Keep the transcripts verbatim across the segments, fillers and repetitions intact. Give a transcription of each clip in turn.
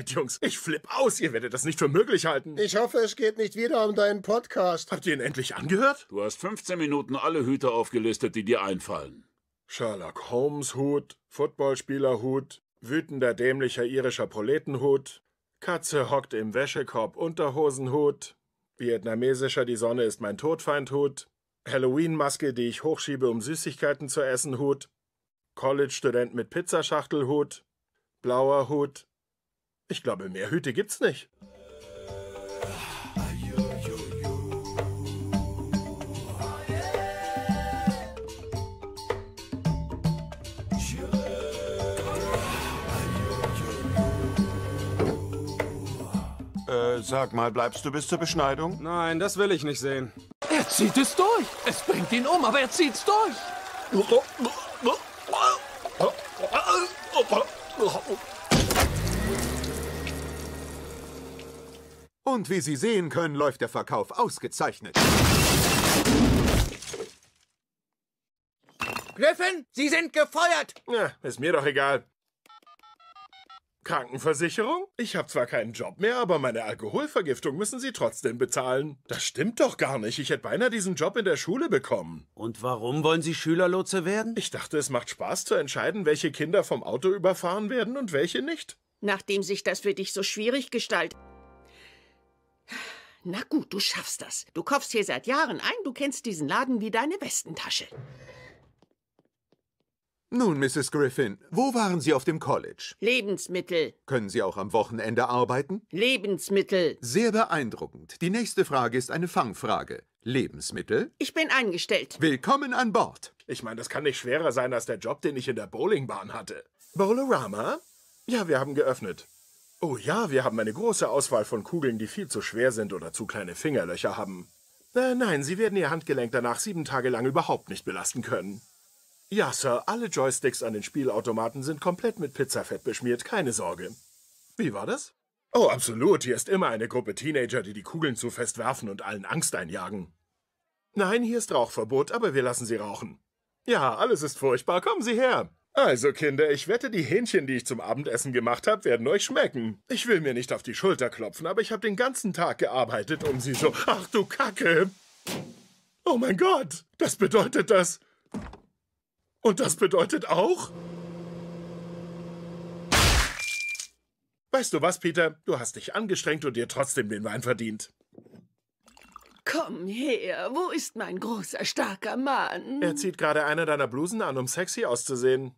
Shit, Jungs, ich flipp aus. Ihr werdet das nicht für möglich halten. Ich hoffe, es geht nicht wieder um deinen Podcast. Habt ihr ihn endlich angehört? Du hast fünfzehn Minuten alle Hüte aufgelistet, die dir einfallen. Sherlock Holmes Hut, Footballspieler-Hut, wütender dämlicher irischer Proletenhut, Katze hockt im Wäschekorb Unterhosenhut, vietnamesischer Die Sonne ist mein Todfeind-Hut, Halloween-Maske, die ich hochschiebe, um Süßigkeiten zu essen, Hut, College-Student mit Pizzaschachtel-Hut, blauer Hut. Ich glaube, mehr Hüte gibt's nicht. Äh, sag mal, bleibst du bis zur Beschneidung? Nein, das will ich nicht sehen. Er zieht es durch. Es bringt ihn um, aber er zieht's durch. Und wie Sie sehen können, läuft der Verkauf ausgezeichnet. Griffin, Sie sind gefeuert! Ja, ist mir doch egal. Krankenversicherung? Ich habe zwar keinen Job mehr, aber meine Alkoholvergiftung müssen Sie trotzdem bezahlen. Das stimmt doch gar nicht. Ich hätte beinahe diesen Job in der Schule bekommen. Und warum wollen Sie Schülerlotse werden? Ich dachte, es macht Spaß zu entscheiden, welche Kinder vom Auto überfahren werden und welche nicht. Nachdem sich das für dich so schwierig gestaltet. Na gut, du schaffst das. Du kaufst hier seit Jahren ein, du kennst diesen Laden wie deine Westentasche. Nun, Misses Griffin, wo waren Sie auf dem College? Lebensmittel. Können Sie auch am Wochenende arbeiten? Lebensmittel. Sehr beeindruckend. Die nächste Frage ist eine Fangfrage. Lebensmittel? Ich bin eingestellt. Willkommen an Bord. Ich meine, das kann nicht schwerer sein als der Job, den ich in der Bowlingbahn hatte. Bowlerama? Ja, wir haben geöffnet. Oh ja, wir haben eine große Auswahl von Kugeln, die viel zu schwer sind oder zu kleine Fingerlöcher haben. Äh, nein, Sie werden Ihr Handgelenk danach sieben Tage lang überhaupt nicht belasten können. Ja, Sir, alle Joysticks an den Spielautomaten sind komplett mit Pizzafett beschmiert, keine Sorge. Wie war das? Oh, absolut, hier ist immer eine Gruppe Teenager, die die Kugeln zu fest werfen und allen Angst einjagen. Nein, hier ist Rauchverbot, aber wir lassen Sie rauchen. Ja, alles ist furchtbar, kommen Sie her. Also, Kinder, ich wette, die Hähnchen, die ich zum Abendessen gemacht habe, werden euch schmecken. Ich will mir nicht auf die Schulter klopfen, aber ich habe den ganzen Tag gearbeitet, um sie so... Ach du Kacke! Oh mein Gott, das bedeutet das... Und das bedeutet auch... Weißt du was, Peter? Du hast dich angestrengt und dir trotzdem den Wein verdient. Komm her, wo ist mein großer, starker Mann? Er zieht gerade eine deiner Blusen an, um sexy auszusehen.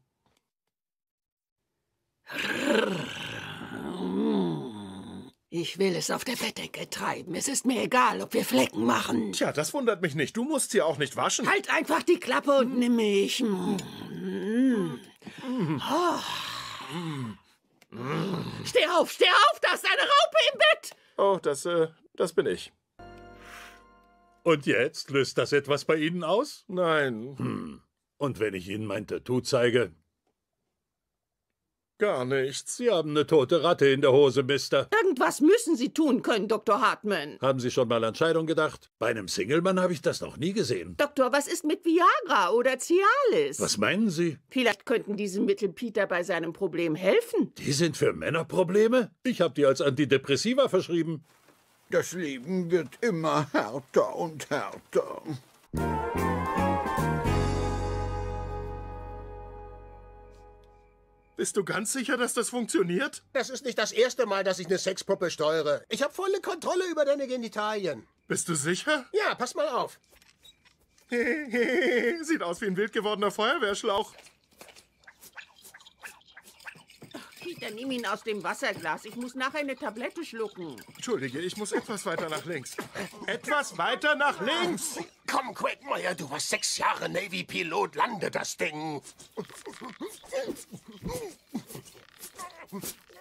Ich will es auf der Bettdecke treiben. Es ist mir egal, ob wir Flecken machen. Tja, das wundert mich nicht. Du musst sie auch nicht waschen. Halt einfach die Klappe und nimm mich. Mm. Oh. Steh auf, steh auf, da ist eine Raupe im Bett. Oh, das, äh, das bin ich. Und jetzt? Löst das etwas bei Ihnen aus? Nein. Hm. Und wenn ich Ihnen mein Tattoo zeige? Gar nichts. Sie haben eine tote Ratte in der Hose, Mister. Irgendwas müssen Sie tun können, Doktor Hartman. Haben Sie schon mal an Scheidung gedacht? Bei einem Singlemann habe ich das noch nie gesehen. Doktor, was ist mit Viagra oder Cialis? Was meinen Sie? Vielleicht könnten diese Mittel Peter bei seinem Problem helfen. Die sind für Männerprobleme? Ich habe die als Antidepressiva verschrieben. Das Leben wird immer härter und härter. Bist du ganz sicher, dass das funktioniert? Das ist nicht das erste Mal, dass ich eine Sexpuppe steuere. Ich habe volle Kontrolle über deine Genitalien. Bist du sicher? Ja, pass mal auf. Sieht aus wie ein wild gewordener Feuerwehrschlauch. Peter, nimm ihn aus dem Wasserglas. Ich muss nachher eine Tablette schlucken. Entschuldige, ich muss etwas weiter nach links. Etwas weiter nach links! Komm, Quagmire, du warst sechs Jahre Navy-Pilot. Lande das Ding.